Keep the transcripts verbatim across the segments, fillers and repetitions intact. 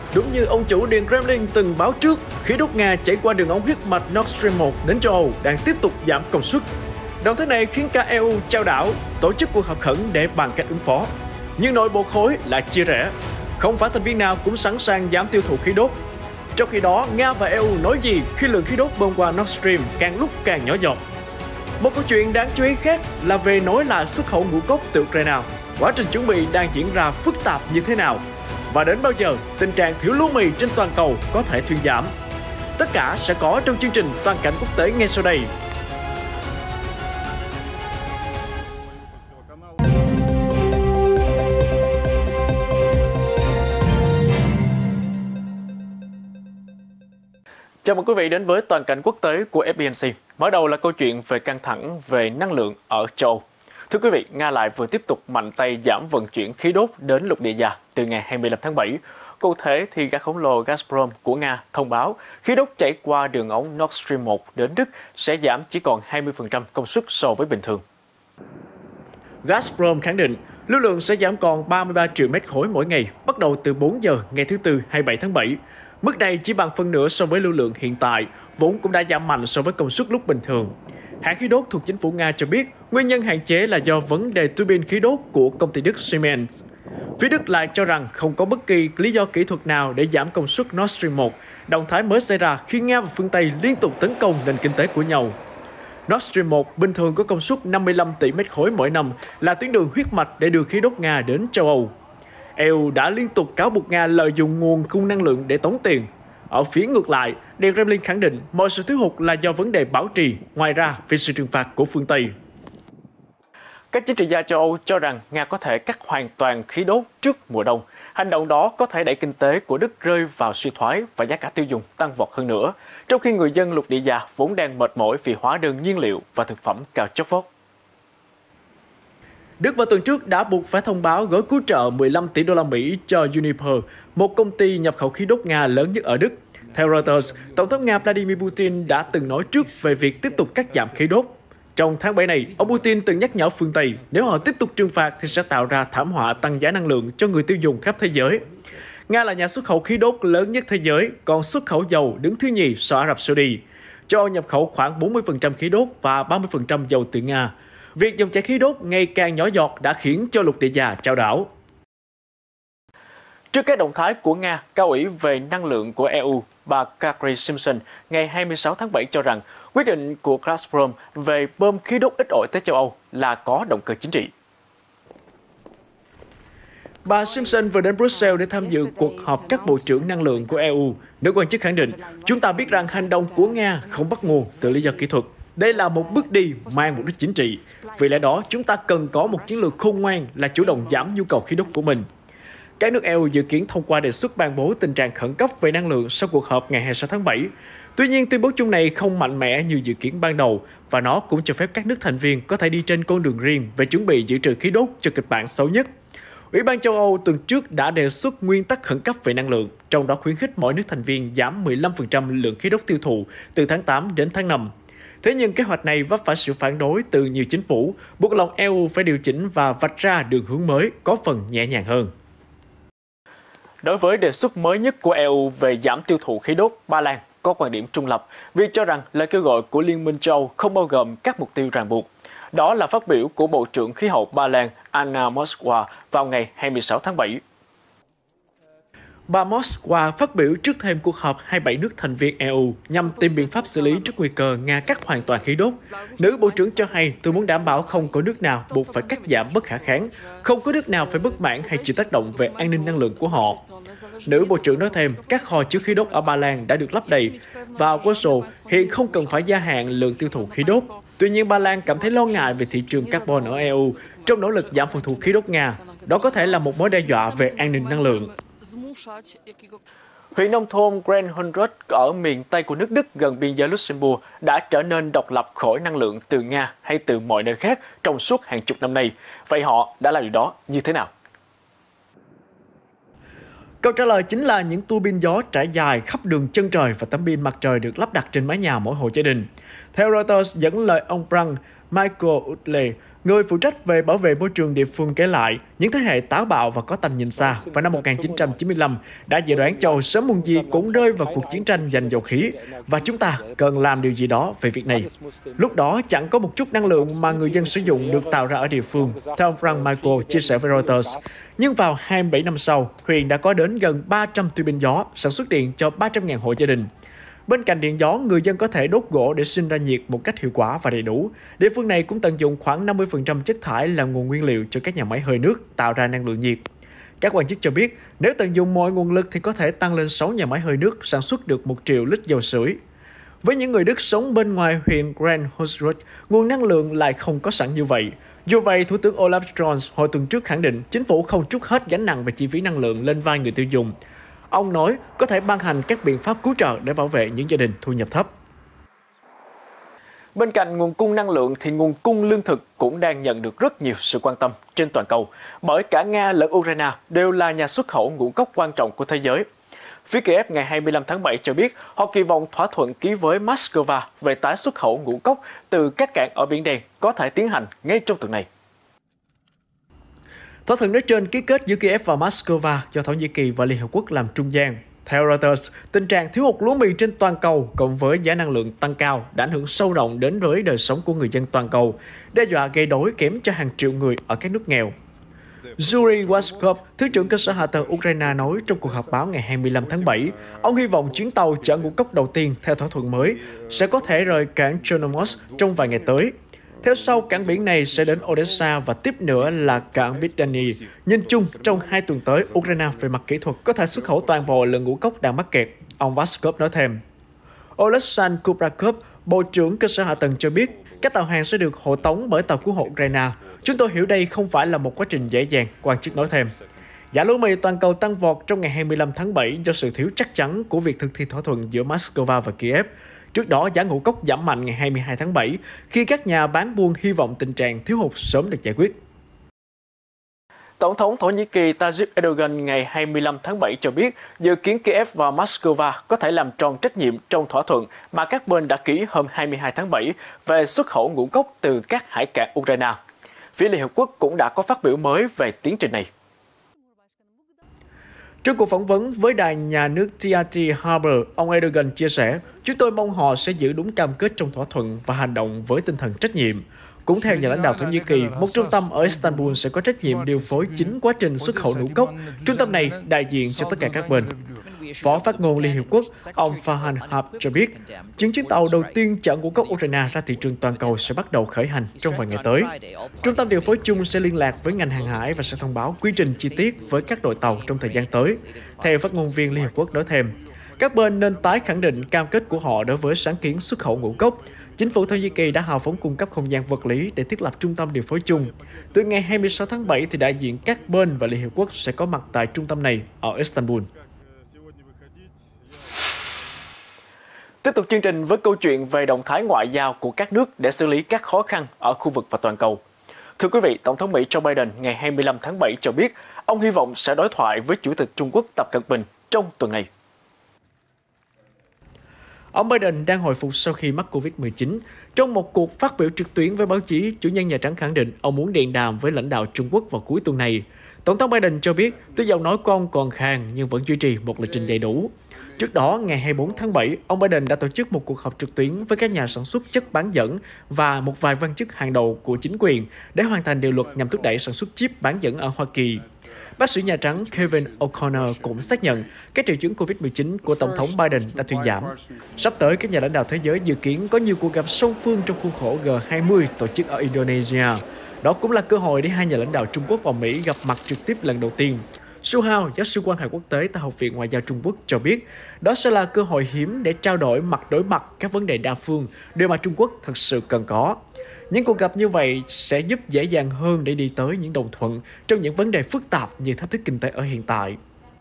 Đúng như ông chủ Điện Kremlin từng báo trước, khí đốt Nga chảy qua đường ống huyết mạch Nord Stream một đến châu Âu đang tiếp tục giảm công suất. Động thái này khiến cả e u chao đảo, tổ chức cuộc họp khẩn để bàn cách ứng phó. Nhưng nội bộ khối lại chia rẽ. Không phải thành viên nào cũng sẵn sàng giảm tiêu thụ khí đốt. Trong khi đó, Nga và e u nói gì khi lượng khí đốt bơm qua Nord Stream càng lúc càng nhỏ giọt. Một câu chuyện đáng chú ý khác là về nối lại xuất khẩu ngũ cốc từ Ukraine. Quá trình chuẩn bị đang diễn ra phức tạp như thế nào? Và đến bao giờ tình trạng thiếu lúa mì trên toàn cầu có thể thuyên giảm? Tất cả sẽ có trong chương trình Toàn cảnh quốc tế ngay sau đây. Chào mừng quý vị đến với Toàn cảnh quốc tế của ép bê en xê. Mở đầu là câu chuyện về căng thẳng về năng lượng ở châu Âu. Thưa quý vị, Nga lại vừa tiếp tục mạnh tay giảm vận chuyển khí đốt đến lục địa già từ ngày hai mươi lăm tháng bảy. Cụ thể thì gã khổng lồ Gazprom của Nga thông báo khí đốt chảy qua đường ống Nord Stream một đến Đức sẽ giảm chỉ còn hai mươi phần trăm công suất so với bình thường. Gazprom khẳng định lưu lượng sẽ giảm còn ba mươi ba triệu mét khối mỗi ngày, bắt đầu từ bốn giờ ngày thứ Tư hai mươi bảy tháng bảy. Mức này chỉ bằng phân nửa so với lưu lượng hiện tại, vốn cũng đã giảm mạnh so với công suất lúc bình thường. Hãng khí đốt thuộc chính phủ Nga cho biết nguyên nhân hạn chế là do vấn đề tua bin khí đốt của công ty Đức Siemens. Phía Đức lại cho rằng không có bất kỳ lý do kỹ thuật nào để giảm công suất Nord Stream một, động thái mới xảy ra khi Nga và phương Tây liên tục tấn công nền kinh tế của nhau. Nord Stream một bình thường có công suất năm mươi lăm tỷ mét khối mỗi năm, là tuyến đường huyết mạch để đưa khí đốt Nga đến châu Âu. e u đã liên tục cáo buộc Nga lợi dụng nguồn cung năng lượng để tống tiền. Ở phía ngược lại, Điện Kremlin khẳng định mọi sự thiếu hụt là do vấn đề bảo trì, ngoài ra vì sự trừng phạt của phương Tây. Các chính trị gia châu Âu cho rằng Nga có thể cắt hoàn toàn khí đốt trước mùa đông. Hành động đó có thể đẩy kinh tế của Đức rơi vào suy thoái và giá cả tiêu dùng tăng vọt hơn nữa, trong khi người dân lục địa già vốn đang mệt mỏi vì hóa đơn nhiên liệu và thực phẩm cao chót vót. Đức vào tuần trước đã buộc phải thông báo gói cứu trợ mười lăm tỷ đô la Mỹ cho Uniper, một công ty nhập khẩu khí đốt Nga lớn nhất ở Đức. Theo Reuters, Tổng thống Nga Vladimir Putin đã từng nói trước về việc tiếp tục cắt giảm khí đốt. Trong tháng bảy này, ông Putin từng nhắc nhở phương Tây nếu họ tiếp tục trừng phạt thì sẽ tạo ra thảm họa tăng giá năng lượng cho người tiêu dùng khắp thế giới. Nga là nhà xuất khẩu khí đốt lớn nhất thế giới, còn xuất khẩu dầu đứng thứ nhì sau Ả Rập Saudi. Châu Âu nhập khẩu khoảng bốn mươi phần trăm khí đốt và ba mươi phần trăm dầu từ Nga. Việc dòng chảy khí đốt ngày càng nhỏ giọt đã khiến cho lục địa già chao đảo. Trước các động thái của Nga, cao ủy về năng lượng của e u, bà Kadri Simpson, ngày hai mươi sáu tháng bảy cho rằng quyết định của Gazprom về bơm khí đốt ít ỏi tới châu Âu là có động cơ chính trị. Bà Simpson vừa đến Brussels để tham dự cuộc họp các bộ trưởng năng lượng của e u. Nữ quan chức khẳng định, chúng ta biết rằng hành động của Nga không bắt nguồn từ lý do kỹ thuật. Đây là một bước đi mang mục đích chính trị. Vì lẽ đó, chúng ta cần có một chiến lược khôn ngoan là chủ động giảm nhu cầu khí đốt của mình. Các nước e u dự kiến thông qua đề xuất ban bố tình trạng khẩn cấp về năng lượng sau cuộc họp ngày hai mươi sáu tháng bảy. Tuy nhiên, tuyên bố chung này không mạnh mẽ như dự kiến ban đầu, và nó cũng cho phép các nước thành viên có thể đi trên con đường riêng về chuẩn bị dự trữ khí đốt cho kịch bản xấu nhất. Ủy ban châu Âu tuần trước đã đề xuất nguyên tắc khẩn cấp về năng lượng, trong đó khuyến khích mỗi nước thành viên giảm mười lăm phần trăm lượng khí đốt tiêu thụ từ tháng tám đến tháng năm. Thế nhưng kế hoạch này vấp phải sự phản đối từ nhiều chính phủ, buộc lòng e u phải điều chỉnh và vạch ra đường hướng mới có phần nhẹ nhàng hơn. Đối với đề xuất mới nhất của e u về giảm tiêu thụ khí đốt, Ba Lan có quan điểm trung lập vì cho rằng lời kêu gọi của Liên minh châu Âu không bao gồm các mục tiêu ràng buộc. Đó là phát biểu của Bộ trưởng Khí hậu Ba Lan Anna Moskwa vào ngày hai mươi sáu tháng bảy. Bà Moskwa phát biểu trước thêm cuộc họp hai mươi bảy nước thành viên e u nhằm tìm biện pháp xử lý trước nguy cơ Nga cắt hoàn toàn khí đốt. Nữ bộ trưởng cho hay tôi muốn đảm bảo không có nước nào buộc phải cắt giảm bất khả kháng, không có nước nào phải bất mãn hay chịu tác động về an ninh năng lượng của họ. Nữ bộ trưởng nói thêm các kho chứa khí đốt ở Ba Lan đã được lấp đầy và Warsaw hiện không cần phải gia hạn lượng tiêu thụ khí đốt. Tuy nhiên, Ba Lan cảm thấy lo ngại về thị trường carbon ở e u trong nỗ lực giảm phụ thuộc khí đốt Nga. Đó có thể là một mối đe dọa về an ninh năng lượng. Huyện nông thôn Grenhundrud ở miền Tây của nước Đức gần biên giới Luxembourg đã trở nên độc lập khỏi năng lượng từ Nga hay từ mọi nơi khác trong suốt hàng chục năm nay. Vậy họ đã làm điều đó như thế nào? Câu trả lời chính là những tua bin gió trải dài khắp đường chân trời và tấm pin mặt trời được lắp đặt trên mái nhà mỗi hộ gia đình. Theo Reuters dẫn lời ông Frank Michael Utley, người phụ trách về bảo vệ môi trường địa phương kể lại, những thế hệ táo bạo và có tầm nhìn xa vào năm một nghìn chín trăm chín mươi lăm đã dự đoán châu Âu sớm muộn gì cũng rơi vào cuộc chiến tranh giành dầu khí và chúng ta cần làm điều gì đó về việc này. Lúc đó chẳng có một chút năng lượng mà người dân sử dụng được tạo ra ở địa phương, theo ông Frank Michael chia sẻ với Reuters. Nhưng vào hai mươi bảy năm sau, huyện đã có đến gần ba trăm tua bin gió sản xuất điện cho ba trăm nghìn hộ gia đình. Bên cạnh điện gió, người dân có thể đốt gỗ để sinh ra nhiệt một cách hiệu quả và đầy đủ. Địa phương này cũng tận dụng khoảng năm mươi phần trăm chất thải làm nguồn nguyên liệu cho các nhà máy hơi nước tạo ra năng lượng nhiệt. Các quan chức cho biết, nếu tận dụng mọi nguồn lực thì có thể tăng lên sáu nhà máy hơi nước sản xuất được một triệu lít dầu sưởi. Với những người Đức sống bên ngoài huyện Grand Hunsrück, nguồn năng lượng lại không có sẵn như vậy. Dù vậy, Thủ tướng Olaf Scholz hồi tuần trước khẳng định chính phủ không trút hết gánh nặng về chi phí năng lượng lên vai người tiêu dùng. Ông nói có thể ban hành các biện pháp cứu trợ để bảo vệ những gia đình thu nhập thấp. Bên cạnh nguồn cung năng lượng thì nguồn cung lương thực cũng đang nhận được rất nhiều sự quan tâm trên toàn cầu, bởi cả Nga lẫn Ukraine đều là nhà xuất khẩu ngũ cốc quan trọng của thế giới. Phía Kiev ngày hai mươi lăm tháng bảy cho biết họ kỳ vọng thỏa thuận ký với Moscow về tái xuất khẩu ngũ cốc từ các cảng ở Biển Đen có thể tiến hành ngay trong tuần này. Thỏa thuận nói trên ký kết giữa Kiev và Moscow do Thổ Nhĩ Kỳ và Liên Hợp Quốc làm trung gian. Theo Reuters, tình trạng thiếu hụt lúa mì trên toàn cầu cộng với giá năng lượng tăng cao đã ảnh hưởng sâu rộng đến với đời sống của người dân toàn cầu, đe dọa gây đói kém cho hàng triệu người ở các nước nghèo. Yuri Waskov, Thứ trưởng Cơ sở Hạ tầng Ukraine nói trong cuộc họp báo ngày hai mươi lăm tháng bảy, ông hy vọng chuyến tàu chở ngũ cốc đầu tiên theo thỏa thuận mới sẽ có thể rời cảng Chornomorsk trong vài ngày tới. Theo sau, cảng biển này sẽ đến Odessa và tiếp nữa là cảng Bidani. Nhìn chung, trong hai tuần tới, Ukraine về mặt kỹ thuật có thể xuất khẩu toàn bộ lượng ngũ cốc đang mắc kẹt, ông Vaskov nói thêm. Oleksandr Kubrakov, Bộ trưởng Cơ sở Hạ tầng cho biết, các tàu hàng sẽ được hộ tống bởi tàu cứu hộ Ukraine. Chúng tôi hiểu đây không phải là một quá trình dễ dàng, quan chức nói thêm. Giá lúa mì toàn cầu tăng vọt trong ngày hai mươi lăm tháng bảy do sự thiếu chắc chắn của việc thực thi thỏa thuận giữa Moscow và Kiev. Trước đó, giá ngũ cốc giảm mạnh ngày hai mươi hai tháng bảy khi các nhà bán buôn hy vọng tình trạng thiếu hụt sớm được giải quyết. Tổng thống Thổ Nhĩ Kỳ Tayyip Erdogan ngày hai mươi lăm tháng bảy cho biết dự kiến Kiev và Moscow có thể làm tròn trách nhiệm trong thỏa thuận mà các bên đã ký hôm hai mươi hai tháng bảy về xuất khẩu ngũ cốc từ các hải cảng Ukraine. Phía Liên Hợp Quốc cũng đã có phát biểu mới về tiến trình này. Trong cuộc phỏng vấn với đài nhà nước tê rờ tê Harbor, ông Erdogan chia sẻ, chúng tôi mong họ sẽ giữ đúng cam kết trong thỏa thuận và hành động với tinh thần trách nhiệm. Cũng theo nhà lãnh đạo Thổ Nhĩ Kỳ, một trung tâm ở Istanbul sẽ có trách nhiệm điều phối chính quá trình xuất khẩu ngũ cốc. Trung tâm này đại diện cho tất cả các bên. Phó phát ngôn Liên Hiệp Quốc, ông Farhan Haq cho biết, chuyến chuyến tàu đầu tiên chở ngũ cốc Ukraine ra thị trường toàn cầu sẽ bắt đầu khởi hành trong vài ngày tới. Trung tâm điều phối chung sẽ liên lạc với ngành hàng hải và sẽ thông báo quy trình chi tiết với các đội tàu trong thời gian tới. Theo phát ngôn viên Liên Hợp Quốc nói thêm, các bên nên tái khẳng định cam kết của họ đối với sáng kiến xuất khẩu ngũ cốc. Chính phủ Thổ Nhĩ Kỳ đã hào phóng cung cấp không gian vật lý để thiết lập trung tâm điều phối chung. Từ ngày hai mươi sáu tháng bảy, thì đại diện các bên và Liên Hiệp Quốc sẽ có mặt tại trung tâm này ở Istanbul. Tiếp tục chương trình với câu chuyện về động thái ngoại giao của các nước để xử lý các khó khăn ở khu vực và toàn cầu. Thưa quý vị, Tổng thống Mỹ Joe Biden ngày hai mươi lăm tháng bảy cho biết ông hy vọng sẽ đối thoại với Chủ tịch Trung Quốc Tập Cận Bình trong tuần này. Ông Biden đang hồi phục sau khi mắc Covid mười chín. Trong một cuộc phát biểu trực tuyến với báo chí, chủ nhân Nhà Trắng khẳng định ông muốn điện đàm với lãnh đạo Trung Quốc vào cuối tuần này. Tổng thống Biden cho biết, tuy giọng nói của ông còn khàn nhưng vẫn duy trì một lịch trình đầy đủ. Trước đó, ngày hai mươi tư tháng bảy, ông Biden đã tổ chức một cuộc họp trực tuyến với các nhà sản xuất chất bán dẫn và một vài quan chức hàng đầu của chính quyền để hoàn thành điều luật nhằm thúc đẩy sản xuất chip bán dẫn ở Hoa Kỳ. Bác sĩ Nhà Trắng Kevin O'Connor cũng xác nhận các triệu chứng Covid mười chín của Tổng thống Biden đã thuyên giảm. Sắp tới, các nhà lãnh đạo thế giới dự kiến có nhiều cuộc gặp song phương trong khuôn khổ G hai mươi tổ chức ở Indonesia. Đó cũng là cơ hội để hai nhà lãnh đạo Trung Quốc và Mỹ gặp mặt trực tiếp lần đầu tiên. Su Hao, giáo sư quan hệ quốc tế tại Học viện Ngoại giao Trung Quốc cho biết, đó sẽ là cơ hội hiếm để trao đổi mặt đối mặt các vấn đề đa phương, điều mà Trung Quốc thật sự cần có. Những cuộc gặp như vậy sẽ giúp dễ dàng hơn để đi tới những đồng thuận trong những vấn đề phức tạp như thách thức kinh tế ở hiện tại.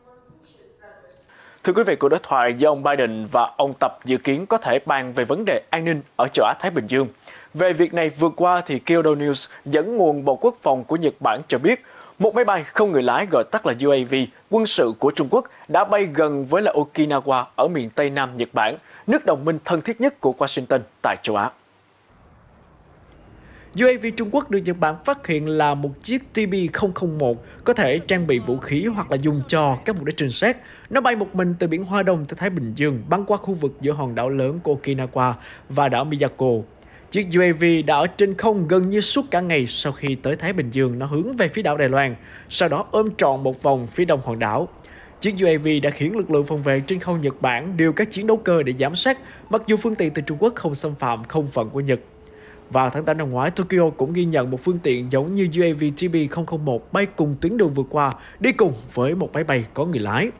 Thưa quý vị, cuộc đối thoại giữa ông Biden và ông Tập dự kiến có thể bàn về vấn đề an ninh ở châu Á-Thái Bình Dương. Về việc này, vừa qua thì Kyodo News dẫn nguồn Bộ Quốc phòng của Nhật Bản cho biết, một máy bay không người lái gọi tắt là U A V quân sự của Trung Quốc đã bay gần với là Okinawa ở miền Tây Nam Nhật Bản, nước đồng minh thân thiết nhất của Washington tại châu Á. u a vê Trung Quốc được Nhật Bản phát hiện là một chiếc T B không không một có thể trang bị vũ khí hoặc là dùng cho các mục đích trinh sát. Nó bay một mình từ biển Hoa Đông tới Thái Bình Dương, băng qua khu vực giữa hòn đảo lớn của Okinawa và đảo Miyako. Chiếc u a vê đã ở trên không gần như suốt cả ngày. Sau khi tới Thái Bình Dương, nó hướng về phía đảo Đài Loan, sau đó ôm trọn một vòng phía đông hòn đảo. Chiếc u a vê đã khiến lực lượng phòng vệ trên không Nhật Bản điều các chiến đấu cơ để giám sát, mặc dù phương tiện từ Trung Quốc không xâm phạm không phận của Nhật. Vào tháng tám năm ngoái, Tokyo cũng ghi nhận một phương tiện giống như u a vê T B không không một bay cùng tuyến đường vượt qua, đi cùng với một máy bay có người lái.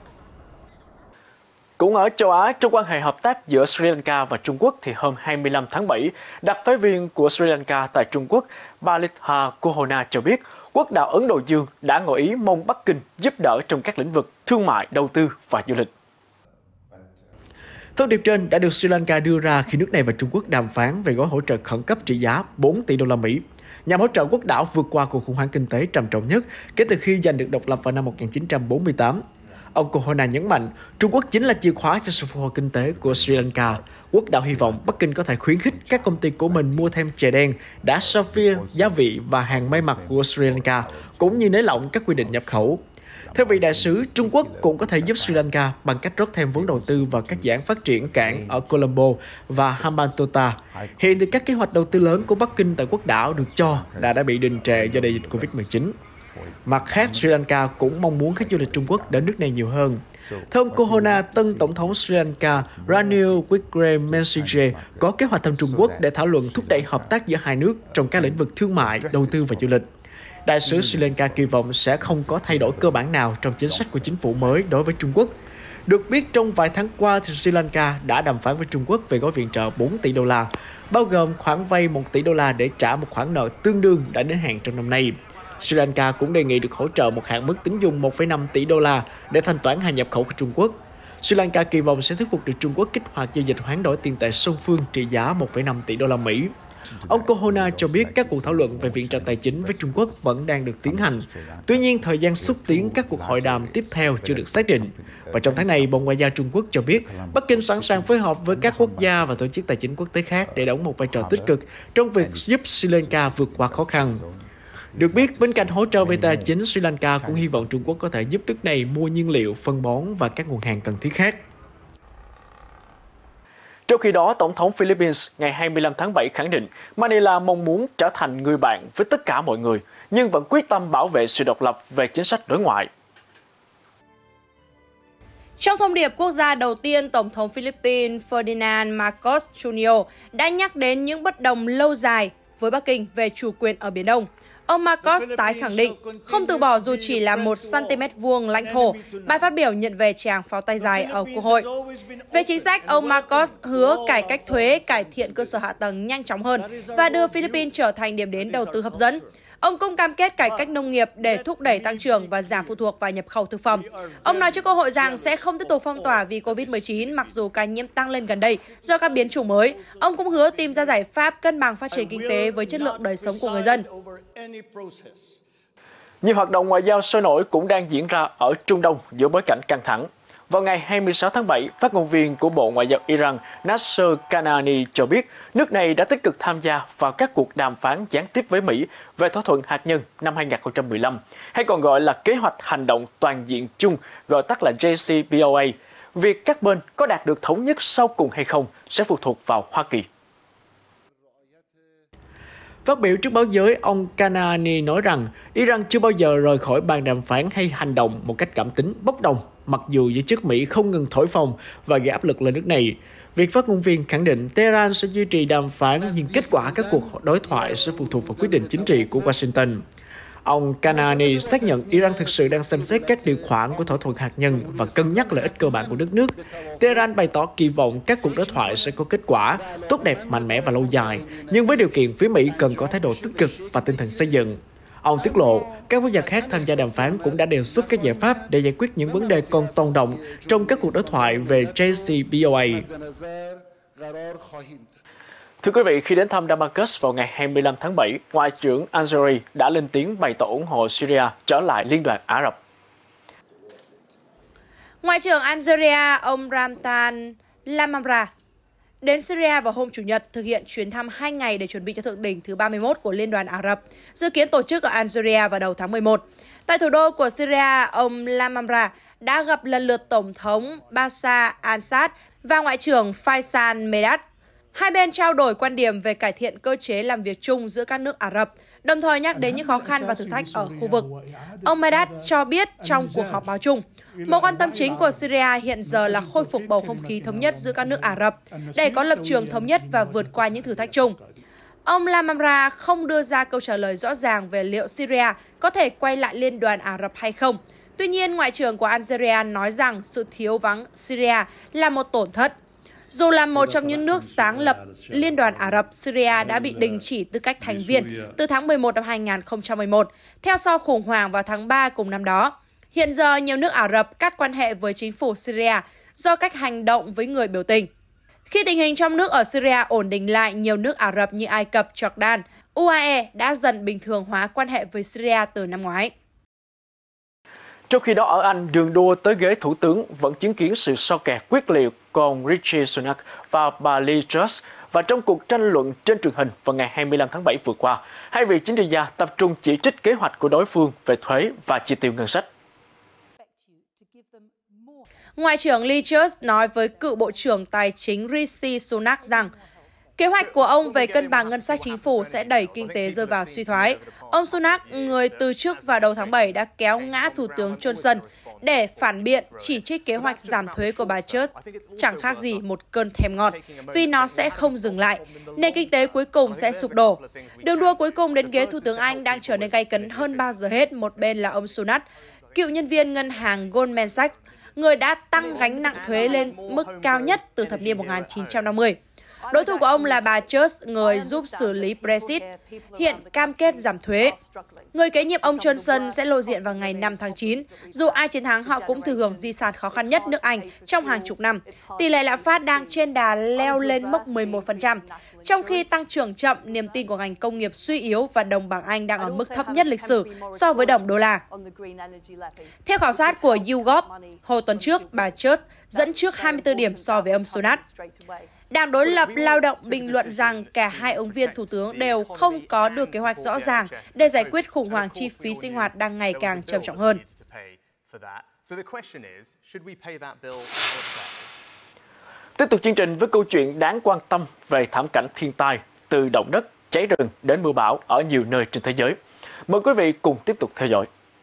Cũng ở châu Á, trong quan hệ hợp tác giữa Sri Lanka và Trung Quốc thì hôm hai mươi lăm tháng bảy, đặc phái viên của Sri Lanka tại Trung Quốc, Balitha Kohona cho biết, quốc đảo Ấn Độ Dương đã ngỏ ý mong Bắc Kinh giúp đỡ trong các lĩnh vực thương mại, đầu tư và du lịch. Thông điệp trên đã được Sri Lanka đưa ra khi nước này và Trung Quốc đàm phán về gói hỗ trợ khẩn cấp trị giá bốn tỷ đô la Mỹ, nhằm hỗ trợ quốc đảo vượt qua cuộc khủng hoảng kinh tế trầm trọng nhất kể từ khi giành được độc lập vào năm một nghìn chín trăm bốn mươi tám. Ông Kohona nhấn mạnh, Trung Quốc chính là chìa khóa cho sự phục hồi kinh tế của Sri Lanka. Quốc đảo hy vọng Bắc Kinh có thể khuyến khích các công ty của mình mua thêm chè đen, đá sapphire, gia vị và hàng may mặc của Sri Lanka, cũng như nới lỏng các quy định nhập khẩu. Theo vị đại sứ, Trung Quốc cũng có thể giúp Sri Lanka bằng cách rót thêm vốn đầu tư vào các dự án phát triển cảng ở Colombo và Hambantota. Hiện thì các kế hoạch đầu tư lớn của Bắc Kinh tại quốc đảo được cho là đã bị đình trệ do đại dịch Covid mười chín. Mặt khác, Sri Lanka cũng mong muốn khách du lịch Trung Quốc đến nước này nhiều hơn. Theo ông Kohona, tân tổng thống Sri Lanka Ranil Wickremesinghe có kế hoạch thăm Trung Quốc để thảo luận thúc đẩy hợp tác giữa hai nước trong các lĩnh vực thương mại, đầu tư và du lịch. Đại sứ Sri Lanka kỳ vọng sẽ không có thay đổi cơ bản nào trong chính sách của chính phủ mới đối với Trung Quốc. Được biết, trong vài tháng qua, thì Sri Lanka đã đàm phán với Trung Quốc về gói viện trợ bốn tỷ đô la, bao gồm khoản vay một tỷ đô la để trả một khoản nợ tương đương đã đến hạn trong năm nay. Sri Lanka cũng đề nghị được hỗ trợ một hạn mức tín dụng một phẩy năm tỷ đô la để thanh toán hàng nhập khẩu của Trung Quốc. Sri Lanka kỳ vọng sẽ thuyết phục được Trung Quốc kích hoạt giao dịch hoán đổi tiền tệ song phương trị giá một phẩy năm tỷ đô la Mỹ. Ông Kohona cho biết các cuộc thảo luận về viện trợ tài chính với Trung Quốc vẫn đang được tiến hành. Tuy nhiên, thời gian xúc tiến các cuộc hội đàm tiếp theo chưa được xác định. Và trong tháng này, Bộ Ngoại giao Trung Quốc cho biết Bắc Kinh sẵn sàng phối hợp với các quốc gia và tổ chức tài chính quốc tế khác để đóng một vai trò tích cực trong việc giúp Sri Lanka vượt qua khó khăn. Được biết, bên cạnh hỗ trợ về tài chính, Sri Lanka cũng hy vọng Trung Quốc có thể giúp nước này mua nhiên liệu, phân bón và các nguồn hàng cần thiết khác. Trong khi đó, Tổng thống Philippines ngày hai mươi lăm tháng bảy khẳng định Manila mong muốn trở thành người bạn với tất cả mọi người, nhưng vẫn quyết tâm bảo vệ sự độc lập về chính sách đối ngoại. Trong thông điệp quốc gia đầu tiên, Tổng thống Philippines Ferdinand Marcos Junior đã nhắc đến những bất đồng lâu dài với Bắc Kinh về chủ quyền ở Biển Đông. Ông Marcos tái khẳng định không từ bỏ dù chỉ là một xăng-ti-mét vuông lãnh thổ. Bài phát biểu nhận về tràng pháo tay dài ở Quốc hội. Về chính sách, ông Marcos hứa cải cách thuế, cải thiện cơ sở hạ tầng nhanh chóng hơn và đưa Philippines trở thành điểm đến đầu tư hấp dẫn. Ông cũng cam kết cải cách nông nghiệp để thúc đẩy tăng trưởng và giảm phụ thuộc vào nhập khẩu thực phẩm. Ông nói trước Quốc hội rằng sẽ không tiếp tục phong tỏa vì Covid mười chín mặc dù ca nhiễm tăng lên gần đây do các biến chủng mới. Ông cũng hứa tìm ra giải pháp cân bằng phát triển kinh tế với chất lượng đời sống của người dân. Nhiều hoạt động ngoại giao sôi nổi cũng đang diễn ra ở Trung Đông giữa bối cảnh căng thẳng. Vào ngày hai mươi sáu tháng bảy, phát ngôn viên của Bộ Ngoại giao Iran Nasser Kanani cho biết nước này đã tích cực tham gia vào các cuộc đàm phán gián tiếp với Mỹ về thỏa thuận hạt nhân năm hai nghìn không trăm mười lăm, hay còn gọi là Kế hoạch Hành động Toàn diện chung, gọi tắt là J C P O A. Việc các bên có đạt được thống nhất sau cùng hay không sẽ phụ thuộc vào Hoa Kỳ. Phát biểu trước báo giới, ông Kanani nói rằng Iran chưa bao giờ rời khỏi bàn đàm phán hay hành động một cách cảm tính, bốc đồng, mặc dù giới chức Mỹ không ngừng thổi phồng và gây áp lực lên nước này. Việc phát ngôn viên khẳng định Tehran sẽ duy trì đàm phán nhưng kết quả các cuộc đối thoại sẽ phụ thuộc vào quyết định chính trị của Washington. Ông Kanani xác nhận Iran thực sự đang xem xét các điều khoản của thỏa thuận hạt nhân và cân nhắc lợi ích cơ bản của đất nước. Tehran bày tỏ kỳ vọng các cuộc đối thoại sẽ có kết quả tốt đẹp, mạnh mẽ và lâu dài, nhưng với điều kiện phía Mỹ cần có thái độ tích cực và tinh thần xây dựng. Ông tiết lộ, các quốc gia khác tham gia đàm phán cũng đã đề xuất các giải pháp để giải quyết những vấn đề còn tồn đọng trong các cuộc đối thoại về J C P O A. Thưa quý vị, khi đến thăm Damascus vào ngày hai mươi lăm tháng bảy, Ngoại trưởng Algeria đã lên tiếng bày tỏ ủng hộ Syria trở lại Liên đoàn Ả Rập. Ngoại trưởng Algeria, ông Ramtan Lamamra, đến Syria vào hôm Chủ nhật thực hiện chuyến thăm hai ngày để chuẩn bị cho thượng đỉnh thứ ba mươi mốt của Liên đoàn Ả Rập, dự kiến tổ chức ở Algeria vào đầu tháng mười một. Tại thủ đô của Syria, ông Lamamra đã gặp lần lượt Tổng thống Bashar al-Assad và Ngoại trưởng Faisal Medad. Hai bên trao đổi quan điểm về cải thiện cơ chế làm việc chung giữa các nước Ả Rập, đồng thời nhắc đến những khó khăn và thử thách ở khu vực. Ông Medad cho biết trong cuộc họp báo chung, mối quan tâm chính của Syria hiện giờ là khôi phục bầu không khí thống nhất giữa các nước Ả Rập để có lập trường thống nhất và vượt qua những thử thách chung. Ông Lamamra không đưa ra câu trả lời rõ ràng về liệu Syria có thể quay lại Liên đoàn Ả Rập hay không. Tuy nhiên, Ngoại trưởng của Algeria nói rằng sự thiếu vắng Syria là một tổn thất. Dù là một trong những nước sáng lập Liên đoàn Ả Rập, Syria đã bị đình chỉ tư cách thành viên từ tháng mười một năm hai nghìn không trăm mười một, theo sau khủng hoảng vào tháng ba cùng năm đó. Hiện giờ, nhiều nước Ả Rập cắt quan hệ với chính phủ Syria do cách hành động với người biểu tình. Khi tình hình trong nước ở Syria ổn định lại, nhiều nước Ả Rập như Ai Cập, Jordan, u a e đã dần bình thường hóa quan hệ với Syria từ năm ngoái. Trong khi đó ở Anh, đường đua tới ghế thủ tướng vẫn chứng kiến sự so kè quyết liệt của ông Rishi Sunak và bà Liz Truss. Và trong cuộc tranh luận trên truyền hình vào ngày hai mươi lăm tháng bảy vừa qua, hai vị chính trị gia tập trung chỉ trích kế hoạch của đối phương về thuế và chi tiêu ngân sách. Ngoại trưởng Liz Truss nói với cựu Bộ trưởng Tài chính Rishi Sunak rằng kế hoạch của ông về cân bằng ngân sách chính phủ sẽ đẩy kinh tế rơi vào suy thoái. Ông Sunak, người từ chức vào đầu tháng bảy, đã kéo ngã Thủ tướng Johnson để phản biện chỉ trích kế hoạch giảm thuế của bà Truss chẳng khác gì một cơn thèm ngọt, vì nó sẽ không dừng lại. Nền kinh tế cuối cùng sẽ sụp đổ. Đường đua cuối cùng đến ghế Thủ tướng Anh đang trở nên gay cấn hơn bao giờ hết. Một bên là ông Sunak, cựu nhân viên ngân hàng Goldman Sachs, người đã tăng gánh nặng thuế lên mức cao nhất từ thập niên một nghìn chín trăm năm mươi. Đối thủ của ông là bà Truss, người giúp xử lý Brexit, hiện cam kết giảm thuế. Người kế nhiệm ông Johnson sẽ lộ diện vào ngày năm tháng chín. Dù ai chiến thắng, họ cũng thừa hưởng di sản khó khăn nhất nước Anh trong hàng chục năm. Tỷ lệ lạm phát đang trên đà leo lên mốc mười một phần trăm. Trong khi tăng trưởng chậm, niềm tin của ngành công nghiệp suy yếu và đồng bảng Anh đang ở mức thấp nhất lịch sử so với đồng đô la. Theo khảo sát của YouGov, hồi tuần trước, bà Truss dẫn trước hai mươi tư điểm so với ông Sunak. Đảng đối lập Lao động bình luận rằng cả hai ứng viên thủ tướng đều không có được kế hoạch rõ ràng để giải quyết khủng hoảng chi phí sinh hoạt đang ngày càng trầm trọng hơn. Tiếp tục chương trình với câu chuyện đáng quan tâm về thảm cảnh thiên tai, từ động đất, cháy rừng đến mưa bão ở nhiều nơi trên thế giới. Mời quý vị cùng tiếp tục theo dõi.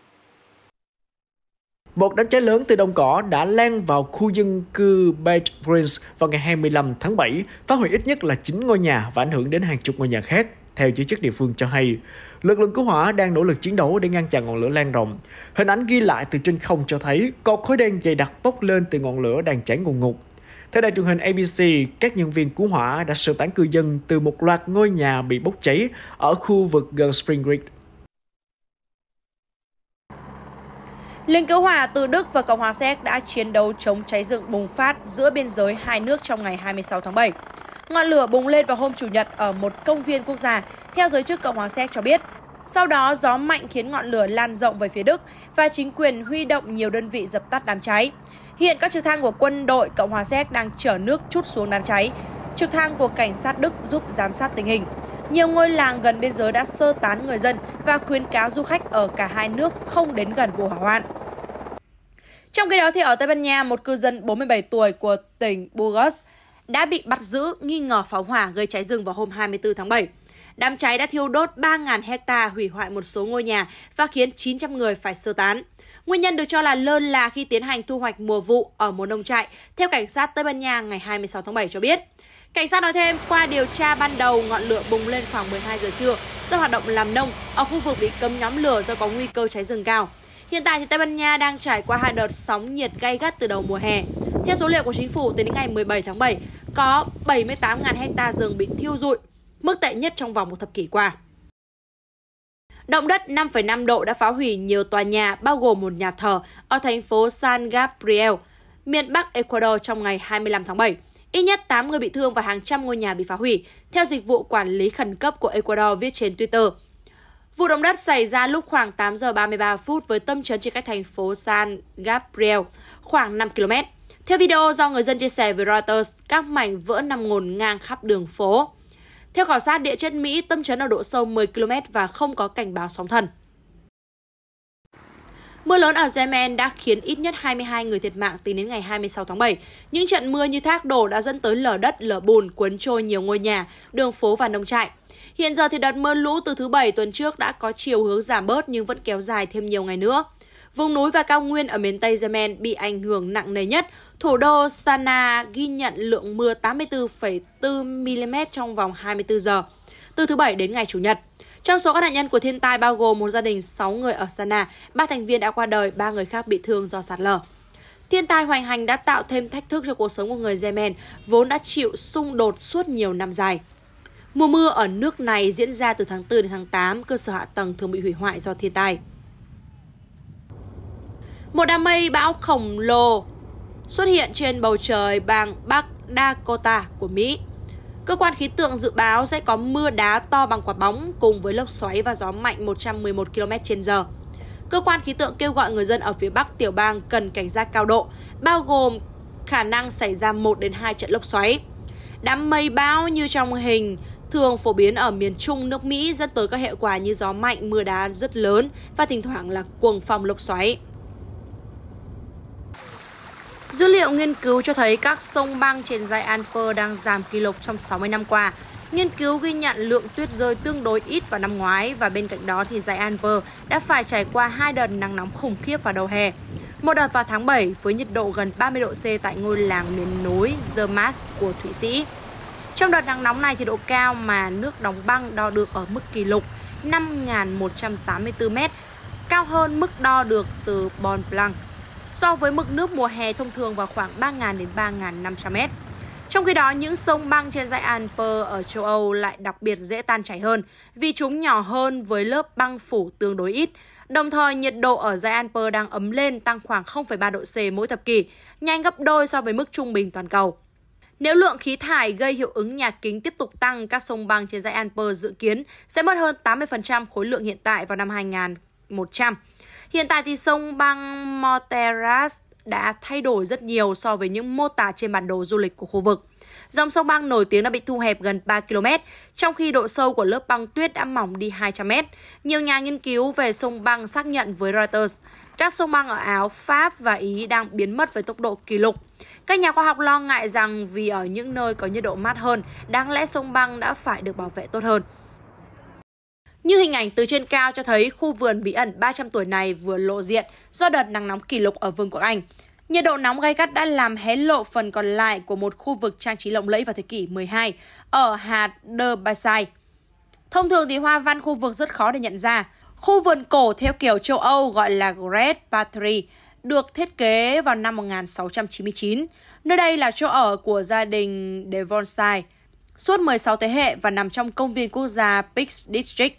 Một đám cháy lớn từ đồng cỏ đã lan vào khu dân cư Bay Prince vào ngày hai mươi lăm tháng bảy, phá hủy ít nhất là chín ngôi nhà và ảnh hưởng đến hàng chục ngôi nhà khác. Theo giới chức địa phương cho hay, lực lượng cứu hỏa đang nỗ lực chiến đấu để ngăn chặn ngọn lửa lan rộng. Hình ảnh ghi lại từ trên không cho thấy cột khói đen dày đặc bốc lên từ ngọn lửa đang cháy ngùn ngụt. Theo đài truyền hình A B C, các nhân viên cứu hỏa đã sơ tán cư dân từ một loạt ngôi nhà bị bốc cháy ở khu vực gần Spring Creek. Lính cứu hỏa từ Đức và Cộng hòa Séc đã chiến đấu chống cháy rừng bùng phát giữa biên giới hai nước trong ngày hai mươi sáu tháng bảy. Ngọn lửa bùng lên vào hôm Chủ nhật ở một công viên quốc gia, theo giới chức Cộng hòa Séc cho biết. Sau đó, gió mạnh khiến ngọn lửa lan rộng về phía Đức và chính quyền huy động nhiều đơn vị dập tắt đám cháy. Hiện các trực thăng của quân đội Cộng hòa Séc đang chở nước trút xuống đám cháy. Trực thăng của cảnh sát Đức giúp giám sát tình hình. Nhiều ngôi làng gần biên giới đã sơ tán người dân và khuyến cáo du khách ở cả hai nước không đến gần vụ hỏa hoạn. Trong khi đó, thì ở Tây Ban Nha, một cư dân bốn mươi bảy tuổi của tỉnh Burgos đã bị bắt giữ nghi ngờ phóng hỏa gây cháy rừng vào hôm hai mươi tư tháng bảy. Đám cháy đã thiêu đốt ba nghìn hecta, hủy hoại một số ngôi nhà và khiến chín trăm người phải sơ tán. Nguyên nhân được cho là lơ là khi tiến hành thu hoạch mùa vụ ở một nông trại, theo cảnh sát Tây Ban Nha ngày hai mươi sáu tháng bảy cho biết. Cảnh sát nói thêm, qua điều tra ban đầu, ngọn lửa bùng lên khoảng mười hai giờ trưa do hoạt động làm nông ở khu vực bị cấm nhóm lửa do có nguy cơ cháy rừng cao. Hiện tại thì Tây Ban Nha đang trải qua hai đợt sóng nhiệt gay gắt từ đầu mùa hè. Theo số liệu của chính phủ, tính đến ngày mười bảy tháng bảy, có bảy mươi tám nghìn hecta rừng bị thiêu rụi, mức tệ nhất trong vòng một thập kỷ qua. Động đất năm phẩy năm độ đã phá hủy nhiều tòa nhà, bao gồm một nhà thờ ở thành phố San Gabriel, miền Bắc Ecuador trong ngày hai mươi lăm tháng bảy. Ít nhất tám người bị thương và hàng trăm ngôi nhà bị phá hủy, theo dịch vụ quản lý khẩn cấp của Ecuador viết trên Twitter. Vụ động đất xảy ra lúc khoảng tám giờ ba mươi ba phút với tâm chấn trên cách thành phố San Gabriel khoảng năm ki lô mét. Theo video do người dân chia sẻ với Reuters, các mảnh vỡ nằm ngổn ngang khắp đường phố. Theo khảo sát địa chất Mỹ, tâm chấn ở độ sâu mười ki lô mét và không có cảnh báo sóng thần. Mưa lớn ở Yemen đã khiến ít nhất hai mươi hai người thiệt mạng tính đến ngày hai mươi sáu tháng bảy. Những trận mưa như thác đổ đã dẫn tới lở đất, lở bùn, cuốn trôi nhiều ngôi nhà, đường phố và nông trại. Hiện giờ thì đợt mưa lũ từ thứ Bảy tuần trước đã có chiều hướng giảm bớt nhưng vẫn kéo dài thêm nhiều ngày nữa. Vùng núi và cao nguyên ở miền Tây Yemen bị ảnh hưởng nặng nề nhất. Thủ đô Sanaa ghi nhận lượng mưa tám mươi tư phẩy bốn mi-li-mét trong vòng hai mươi tư giờ, từ thứ Bảy đến ngày Chủ nhật. Trong số các nạn nhân của thiên tai bao gồm một gia đình sáu người ở Sanaa, ba thành viên đã qua đời, ba người khác bị thương do sạt lở. Thiên tai hoành hành đã tạo thêm thách thức cho cuộc sống của người Yemen, vốn đã chịu xung đột suốt nhiều năm dài. Mùa mưa ở nước này diễn ra từ tháng tư đến tháng tám, cơ sở hạ tầng thường bị hủy hoại do thiên tai. Một đám mây bão khổng lồ xuất hiện trên bầu trời bang Bắc Dakota của Mỹ. Cơ quan khí tượng dự báo sẽ có mưa đá to bằng quả bóng cùng với lốc xoáy và gió mạnh một trăm mười một ki lô mét trên giờ. Cơ quan khí tượng kêu gọi người dân ở phía Bắc tiểu bang cần cảnh giác cao độ, bao gồm khả năng xảy ra một đến hai trận lốc xoáy. Đám mây bão như trong hình thường phổ biến ở miền Trung nước Mỹ dẫn tới các hệ quả như gió mạnh, mưa đá rất lớn và thỉnh thoảng là cuồng phong lốc xoáy. Dữ liệu nghiên cứu cho thấy các sông băng trên dãy Alper đang giảm kỷ lục trong sáu mươi năm qua. Nghiên cứu ghi nhận lượng tuyết rơi tương đối ít vào năm ngoái và bên cạnh đó thì dãy Alper đã phải trải qua hai đợt nắng nóng khủng khiếp vào đầu hè. Một đợt vào tháng bảy với nhiệt độ gần ba mươi độ C tại ngôi làng miền núi Zermatt của Thụy Sĩ. Trong đợt nắng nóng này thì độ cao mà nước đóng băng đo được ở mức kỷ lục năm nghìn một trăm tám mươi tư mét, cao hơn mức đo được từ Mont Blanc, so với mực nước mùa hè thông thường vào khoảng ba nghìn đến ba nghìn năm trăm mét. Trong khi đó, những sông băng trên dãy Alper ở châu Âu lại đặc biệt dễ tan chảy hơn vì chúng nhỏ hơn với lớp băng phủ tương đối ít. Đồng thời, nhiệt độ ở dãy Alper đang ấm lên, tăng khoảng không phẩy ba độ C mỗi thập kỷ, nhanh gấp đôi so với mức trung bình toàn cầu. Nếu lượng khí thải gây hiệu ứng nhà kính tiếp tục tăng, các sông băng trên dãy Alper dự kiến sẽ mất hơn tám mươi phần trăm khối lượng hiện tại vào năm hai nghìn một trăm. Hiện tại thì sông băng Montserrat đã thay đổi rất nhiều so với những mô tả trên bản đồ du lịch của khu vực. Dòng sông băng nổi tiếng đã bị thu hẹp gần ba ki lô mét, trong khi độ sâu của lớp băng tuyết đã mỏng đi hai trăm mét. Nhiều nhà nghiên cứu về sông băng xác nhận với Reuters, các sông băng ở Áo, Pháp và Ý đang biến mất với tốc độ kỷ lục. Các nhà khoa học lo ngại rằng vì ở những nơi có nhiệt độ mát hơn, đáng lẽ sông băng đã phải được bảo vệ tốt hơn. Như hình ảnh từ trên cao cho thấy, khu vườn bí ẩn ba trăm tuổi này vừa lộ diện do đợt nắng nóng kỷ lục ở Vương quốc Anh. Nhiệt độ nóng gay gắt đã làm hé lộ phần còn lại của một khu vực trang trí lộng lẫy vào thế kỷ mười hai ở hạt Derbyshire. Thông thường thì hoa văn khu vực rất khó để nhận ra. Khu vườn cổ theo kiểu châu Âu gọi là Great Battery được thiết kế vào năm một nghìn sáu trăm chín mươi chín. Nơi đây là chỗ ở của gia đình Devonshire suốt mười sáu thế hệ và nằm trong công viên quốc gia Peak District.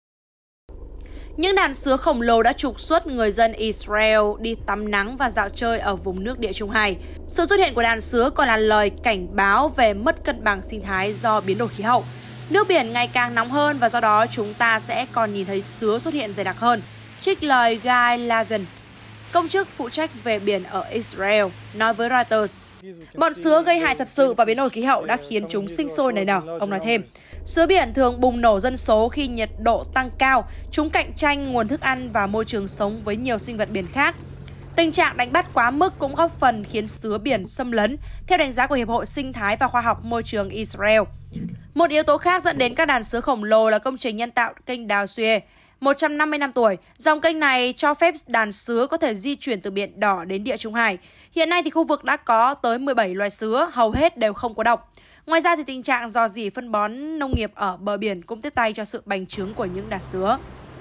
Những đàn sứa khổng lồ đã trục xuất người dân Israel đi tắm nắng và dạo chơi ở vùng nước Địa Trung Hải. Sự xuất hiện của đàn sứa còn là lời cảnh báo về mất cân bằng sinh thái do biến đổi khí hậu. Nước biển ngày càng nóng hơn và do đó chúng ta sẽ còn nhìn thấy sứa xuất hiện dày đặc hơn. Trích lời Guy Lavin, công chức phụ trách về biển ở Israel, nói với Reuters. Bọn sứa gây hại thật sự và biến đổi khí hậu đã khiến chúng sinh sôi nảy nở, ông nói thêm. Sứa biển thường bùng nổ dân số khi nhiệt độ tăng cao, chúng cạnh tranh nguồn thức ăn và môi trường sống với nhiều sinh vật biển khác. Tình trạng đánh bắt quá mức cũng góp phần khiến sứa biển xâm lấn, theo đánh giá của Hiệp hội Sinh thái và Khoa học Môi trường Israel. Một yếu tố khác dẫn đến các đàn sứa khổng lồ là công trình nhân tạo kênh đào Suez. một trăm năm mươi năm tuổi, dòng kênh này cho phép đàn sứa có thể di chuyển từ Biển Đỏ đến Địa Trung Hải. Hiện nay thì khu vực đã có tới mười bảy loài sứa, hầu hết đều không có độc. Ngoài ra thì tình trạng rò rỉ phân bón nông nghiệp ở bờ biển cũng tiếp tay cho sự bành trướng của những đàn sứa.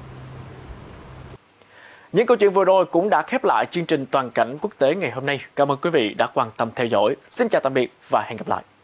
Những câu chuyện vừa rồi cũng đã khép lại chương trình Toàn cảnh quốc tế ngày hôm nay. Cảm ơn quý vị đã quan tâm theo dõi. Xin chào tạm biệt và hẹn gặp lại.